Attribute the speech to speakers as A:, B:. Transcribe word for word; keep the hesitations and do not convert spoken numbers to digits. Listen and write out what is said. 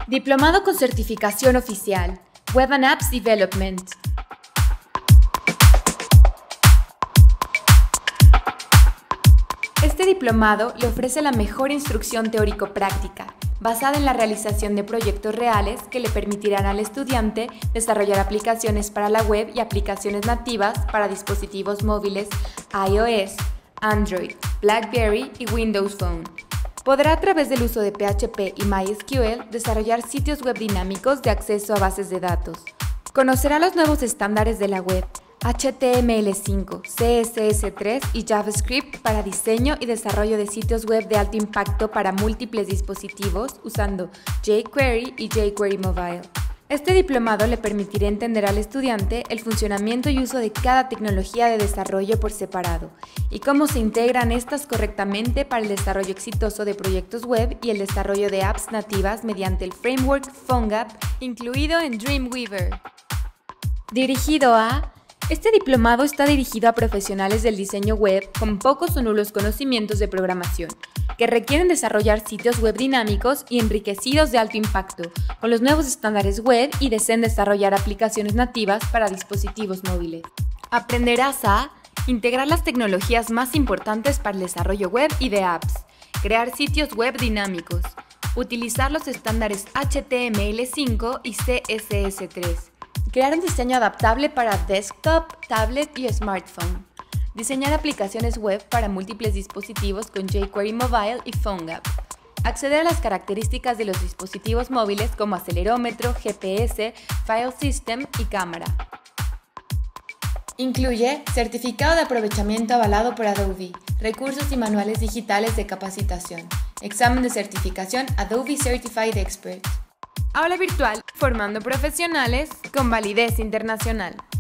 A: Diplomado con certificación oficial, Web and Apps Development. Este diplomado le ofrece la mejor instrucción teórico-práctica, basada en la realización de proyectos reales que le permitirán al estudiante desarrollar aplicaciones para la web y aplicaciones nativas para dispositivos móviles iOS, Android, BlackBerry y Windows Phone. Podrá a través del uso de P H P y MySQL desarrollar sitios web dinámicos de acceso a bases de datos. Conocerá los nuevos estándares de la web, H T M L cinco, C S S tres y JavaScript para diseño y desarrollo de sitios web de alto impacto para múltiples dispositivos usando jQuery y jQuery Mobile. Este diplomado le permitirá entender al estudiante el funcionamiento y uso de cada tecnología de desarrollo por separado y cómo se integran estas correctamente para el desarrollo exitoso de proyectos web y el desarrollo de apps nativas mediante el framework PhoneGap incluido en Dreamweaver. Dirigido a... Este diplomado está dirigido a profesionales del diseño web con pocos o nulos conocimientos de programación, que requieren desarrollar sitios web dinámicos y enriquecidos de alto impacto, con los nuevos estándares web y deseen desarrollar aplicaciones nativas para dispositivos móviles. Aprenderás a integrar las tecnologías más importantes para el desarrollo web y de apps, crear sitios web dinámicos, utilizar los estándares H T M L cinco y C S S tres, crear un diseño adaptable para desktop, tablet y smartphone. Diseñar aplicaciones web para múltiples dispositivos con jQuery Mobile y PhoneGap. Acceder a las características de los dispositivos móviles como acelerómetro, G P S, File System y cámara. Incluye certificado de aprovechamiento avalado por Adobe, recursos y manuales digitales de capacitación, examen de certificación Adobe Certified Expert. Aula virtual, formando profesionales con validez internacional.